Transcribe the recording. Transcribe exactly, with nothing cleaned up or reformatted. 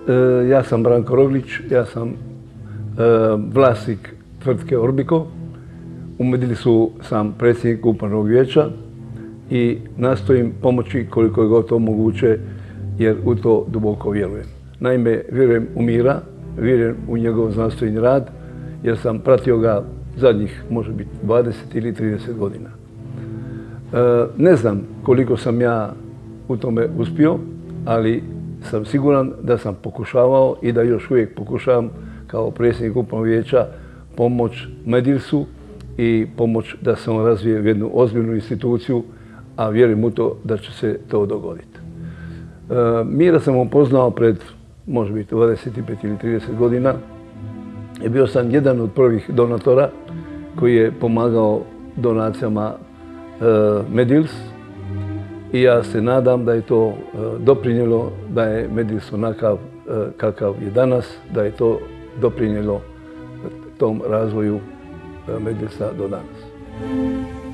Ja sam Branko Roglic, ja sam vlasnik tvrtke Orbiko. U Medilsu sam predsjednik Upravnog vijeća i nastojim pomoći koliko je god to moguće, jer u to duboko vjerujem. Naime, vjerujem u Mira, vjerujem u njegov znanstveni rad, jer sam pratio ga zadnjih, može biti, dvadeset ili trideset godina. Ne znam koliko sam ja u tome uspio, ali sam siguran da sam pokušavao i da još uvijek pokušavam kao predsjednik Upravnog vijeća pomoć Medilsu i pomoć da se on razvije u jednu ozbiljnu instituciju, a vjerujem u to da će se to dogoditi. Mira sam upoznao pred, može biti, dvadeset pet ili trideset godina i bio sam jedan od prvih donatora koji je pomagao donacijama MedILS i ja se nadam da je to doprinijelo da je MedILS onakav kakav je danas, da je to doprinijelo tom razvoju MedILSa do danas.